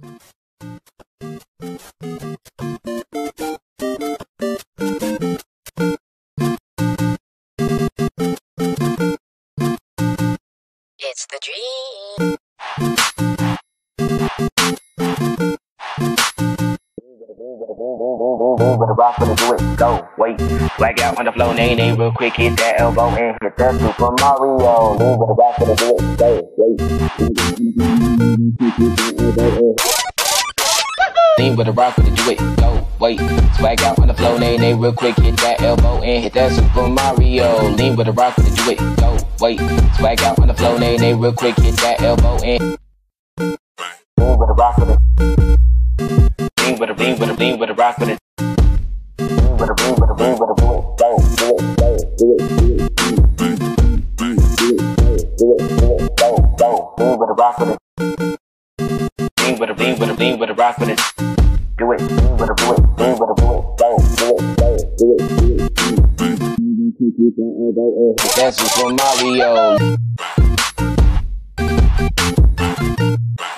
It's the dream. With a rock, with a do it, go, wait. Swag out on the floor, nay, real quick, hit that elbow and hit that Super Mario. With a rock, with a do it, go, wait. Lean with a rock, with a do it, go, wait. Swag out on the floor, nay, real quick, hit that elbow and hit that Super Mario. Lean with a rock, with a do it, go, wait. Swag out on the floor, nay, real quick, hit that elbow and lean with a rock, with a lean with a rock, with a with a do it, go, do it, go, lean with a rock, with a lean with a rock, with a do it, lean with a do it, go, do it, that's Super Mario.